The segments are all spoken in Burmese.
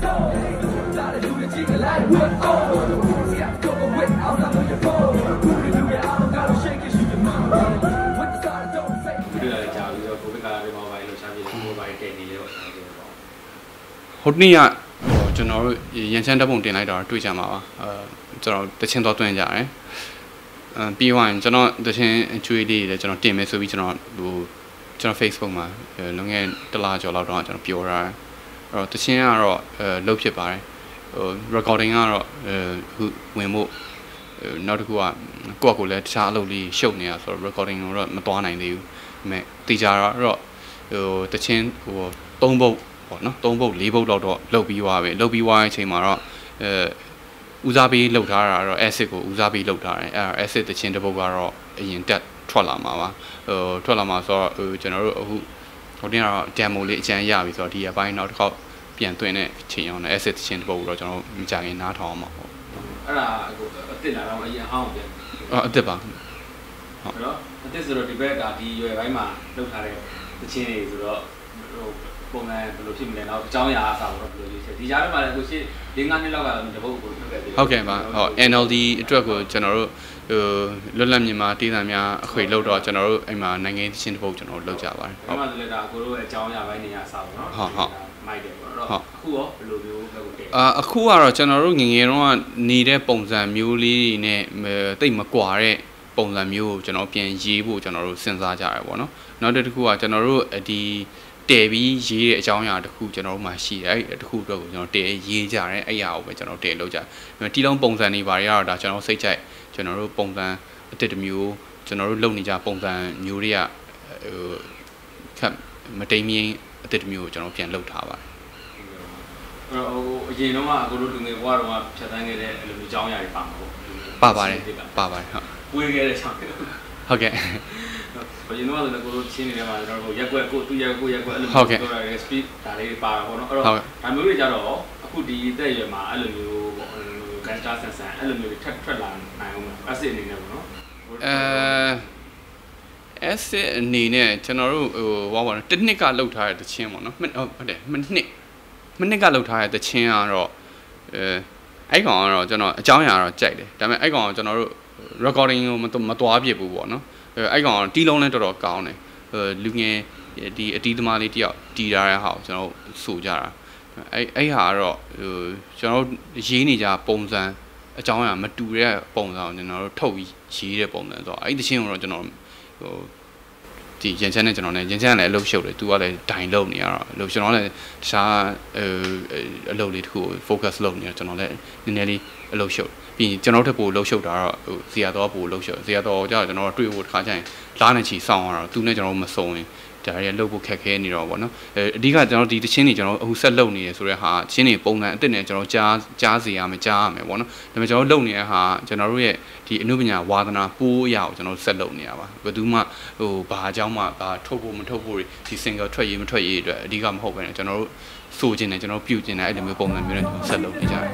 ဟုတ်နေ့ကကျွန်တော်တို့ရန်ချမ်းတပ်ပုံတင်လိုက်တော့တွေ့ကြမှာပါကျွန်တော်တချင်းတော့တွင်းကြတယ်ပြီးသွားရင်ကျွန်တော်တချင်းအကျွေးလေးတွေကျွန်တော်တင်မယ်ဆိုပြီးကျွန်တော် Facebook မှာလွန်ခဲ့တစ်လကျော်လောက်တော့ကျွန်တော်ပြောတာအဲ့တော့တချင်းကတော့လုပ်ဖြစ်ပါတယ်recording ကတော့အခုဝင်ဖို့နောက်တစ်ခုကကိုယ့်အကိုလည်းတခြားအလုပ်လေးရှုပ်နေတာဆိုတော့ recording တော့မသွားနိုင်သေးဘူးဒါပေမဲ့တေချာတော့တချင်း3ပုတ်ပေါ့နော်3ပုတ်4ပုတ်လောက်တော့လုပ်ပြီးသွားပြီလုပ်ပြီးသွားတဲ့အချိန်မှာတော့ဦးစားပေးလုပ်ထားတာတော့ acid ကိုဦးစားပေးလုပ်ထားတယ်အဲ့ acid တချင်းတစ်ပုတ်ကတော့အရင်တက်ထွက်လာမှာပါထွက်လာမှာဆိုတော့ကျွန်တော်တို့အခုဟိုတင်းကတော့ demo လေးအကျန်းရပြီဆိုတော့ဒီအပိုင်းနောက်တစ်ခေါက်ပြန်သွင်းတဲ့ချိန်အောင်လည်း acid တချင်းတစ်ပုတ်တော့ကျွန်တော်မကြခင်နားထောင်အောင်ပါဟုတ်အဲ့ဒါကိုအစ်စ်လာတော့အရင်အောင်ပြန်အစ်စ်ပါဟုတ်နော်အစ်စ်ဆိုတော့ဒီဘက်ကဒီရွယ်ပိုင်းမှာလုပ်ထားတဲ့တချင်းတွေဆိုတော့ပုံမှန်ဘယ်လိုဖြစ်မလဲတော့အကြောင်းအရာအစားတော့ဘယ်လိုရွေးချယ်ဒီကြားထဲမှာလည်းကိုရှိ5-6နှစ်လောက်ကတပုတ်ကိုထုတ်ခဲ့ပြီဟုတ်ကဲ့ပါဟုတ် NLD အတွက်ကိုကျွန်တော်တို့လွတ်လပ်မြန်မာတည်တံများအခွေလောက်တော့ကျွန်တော်တို့အိမ်မှာနိုင်ငံတချင်းတပုတ်ကျွန်တော်တို့လောက်ကြပါတယ်ဟုတ်ပါလေဒါကိုတို့ရဲ့အကြောင်းအရာပိုင်းနေရာအစားပေါ့နော်ဟုတ်မိုက်တယ်ပေါ့တော့အခုရောဘယ်လိုမျိုးလုပ်တယ်အခုကတော့ကျွန်တော်တို့ငငယ်တော့နေတဲ့ပုံစံမျိုးလေးတွေနဲ့တိတ်မကွာတဲ့ပုံစံမျိုးကိုကျွန်တော်ပြန်ရေးဖို့ကျွန်တော်တို့စဉ်းစားကြရပေါ့နော်နောက်တစ်ခုကကျွန်တော်တို့ဒီတဲပြီးရေးတဲ့အကြောင်းအရာတစ်ခုကျွန်တော်တို့မှရှိတယ်အဲ့တစ်ခုအတွက်ကိုကျွန်တော်တဲရေးကြတယ်အဲ့အရာကိုပဲကျွန်တော်တဲလုပ်ကြတယ်တီလုံးပုံစံတွေဘာတွေကတော့ဒါကျွန်တော်စိတ်ကြိုက်ကျွန်တော်တို့ပုံစံအတစ်တစ်မျိုးကျွန်တော်တို့လုပ်နေကြပုံစံမျိုးတွေကခက်မတိမ်မြင်းအတစ်တစ်မျိုးကိုကျွန်တော်ပြန်လုပ်ထားပါတယ်အရင်တော့ကကိုတို့လူငယ်ဘဝတုန်းကဖြတ်တန်းခဲ့တဲ့အလိုမျိုးအကြောင်းအရာတွေပါမှာပေါ့ပါပါတယ်ဟုတ်ဝေးခဲ့တဲ့အကြောင်းဟုတ်ကဲ့ဘယ်လိုလဲကိုတို့ချင်းနေတယ်မှာကျွန်တော်တို့ရက်ွက်ကိုသူ့ရက်ကိုရက်ွက်အဲ့လိုမျိုးပြောတာ speed ဒါလေးပါတာပေါ့နော်အဲ့တော့ဒါမျိုးတွေကြတော့အခုဒီအသက်အရွယ်မှာအဲ့လိုမျိုးပေါ့ကန်စတာဆန်အဲ့လိုမျိုးတွေထွက်လာနိုင်အောင် acid အနေနဲ့ပေါ့နော် acid အနေနဲ့ကျွန်တော်တို့ဟိုဘာပါလဲတစ်နှစ်ကလောက်ထားတဲ့တချင်းပေါ့နော်ဟုတ်တယ်မနှစ်ကလောက်ထားတဲ့တချင်းကတော့အဲ့ကောင်ကတော့ကျွန်တော်အကြောင်းအရာတော့ကြိုက်တယ်ဒါပေမဲ့အဲ့ကောင်ကကျွန်တော်တို့ recording ကိုမသွားပြစ်ဘူးပေါ့နော်အဲ့ကောင်တီးလုံးလည်းတော်တော်ကောင်းတယ်လူငယ်ဒီအတီးသမားလေးတယောက်တီးထားတဲ့ဟာကိုကျွန်တော်ဆိုကြတာအဲ့ဟာကတော့ကျွန်တော်ရေးနေကြပုံစံအကြောင်းအရာမတူတဲ့ပုံစံကိုကျွန်တော်တို့ထုတ်ပြီးရေးတဲ့ပုံစံဆိုတော့အဲ့ဒီချင်းကိုတော့ကျွန်တော်ဒီရန်ချမ်းနဲ့ကျွန်တော်လည်းရန်ချမ်းလည်းအလုပ်ရှုပ်တယ်သူကလည်းဒိုင်လုပ်နေရတော့လို့ကျွန်တော်လည်းတခြားအလုပ်လေးတစ်ခုကို focus လုပ်နေရကျွန်တော်လည်းနည်းနည်းလေးအလုပ်ရှုပ်ပြီးကျွန်တော်တို့ပို့လှုပ်ရှုပ်တာတော့ဇီယာတော့ပို့လှုပ်ရှုပ်ဇီယာတော့ကြာကျွန်တော်တို့တွေ့ဖို့တစ်ခါကျရင်လားနေချီစောင်းရတော့သူနဲ့ကျွန်တော်တို့မစုံရင်ဒါရီလှုပ်ဖို့ခက်ခဲနေတော့ဗောနော်အဓိကကျွန်တော်ဒီတချင်းတွေကျွန်တော်အခုဆက်လုပ်နေရဆိုတဲ့ဟာချင်းတွေပုံစံအစ်စ်နဲ့ကျွန်တော်ကြားစီရမယ်ကြားရမယ်ဗောနော်ဒါပေမဲ့ကျွန်တော်လုပ်နေတဲ့ဟာကျွန်တော်တို့ရဲ့ဒီအနုပညာဝါသနာပိုးအရာကိုကျွန်တော်ဆက်လုပ်နေရပါဘယ်သူမှဘာအကြောင်းမှဘာထုတ်ဖို့မထုတ်ဖို့ဒီ single ထွက်ရေးမထွက်ရေးအတွက်အဓိကမဟုတ်ဘဲနဲ့ကျွန်တော်တို့ဆိုခြင်းနဲ့ကျွန်တော်ပြုခြင်းနဲ့အဲ့လိုမျိုးပုံစံမျိုးနဲ့ကျွန်တော်ဆက်လုပ်နေကြတယ်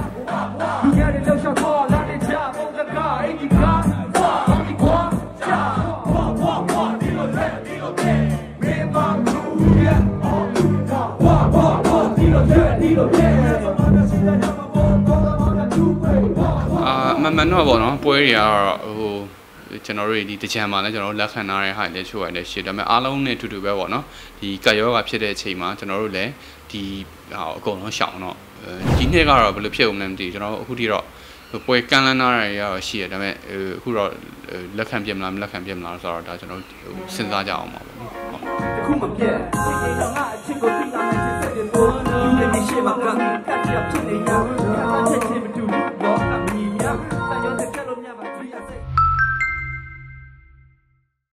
မမှန်တော့ဗောနော်ပွဲတွေကတော့ဟိုကျွန်တော်တို့ဒီတကြံမှာလည်းကျွန်တော်တို့လက်ခံထားတဲ့ဟာလည်းချိုးရတယ်ရှင်းဒါပေမဲ့အားလုံးနဲ့အတူတူပဲဗောနော်ဒီကတ်ရောဂါဖြစ်တဲ့အချိန်မှာကျွန်တော်တို့လည်းဒီဟာအကုန်လုံးရှောင်တော့ဒီနှစ်ကတော့ဘယ်လိုဖြစ်အောင်လဲမသိဘူးကျွန်တော်အခုထိတော့ပွဲကန့်လန့်ထားတာရရှိရဒါပေမဲ့အခုတော့လက်ခံပြမလားမလက်ခံပြမလားဆိုတော့ဒါကျွန်တော်စဉ်းစားကြအောင်ပါဗောနော်အခုမပြတ်ဒီတော့ငါအချစ်ကိုသိလာနိုင်တဲ့စက်တင်ပေါ်လူတွေရှိမှာကတ်ပြဖြစ်နေရ